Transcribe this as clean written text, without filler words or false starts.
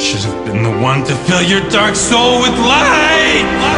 should have been the one to fill your dark soul with light.